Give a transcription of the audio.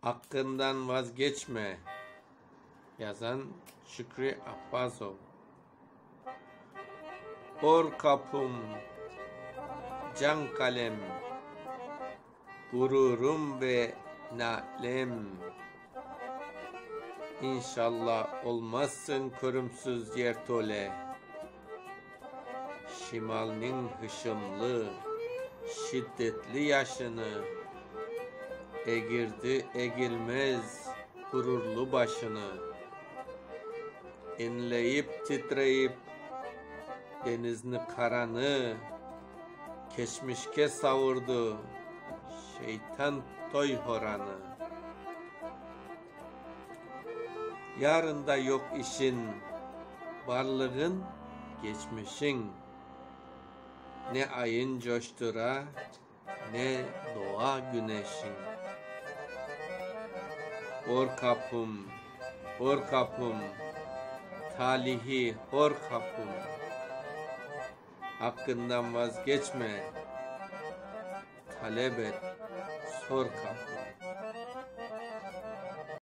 Hakkından vazgeçme. Yazan Şükrü Abbasov. Hor kapım, can kalem, gururum ve nalem. İnşallah olmazsın körümsüz yertole. Şimalnin hışımlı, şiddetli yaşını, egirdi egilmez gururlu başını. İnleyip titreyip denizini karanı, keşmişke savurdu şeytan toy horanı. Yarında yok işin, varlığın geçmişin. Ne ayın coştura, ne doğa güneşin. Hor kapım, hor kapım, talihi hor kapım. Hakkından vazgeçme, talep et, sor kapım.